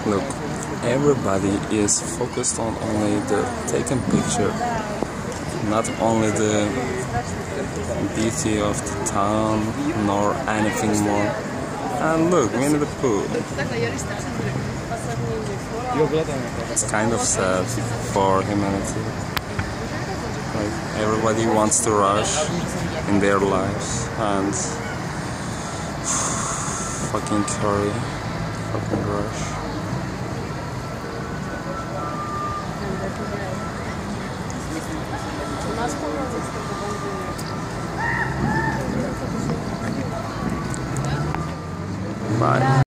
Look, everybody is focused on only the taken picture, not only the beauty of the town nor anything more. And look, Winnie the Pooh. It's kind of sad for humanity. Like, everybody wants to rush in their lives and fucking curry, fucking rush. Bye.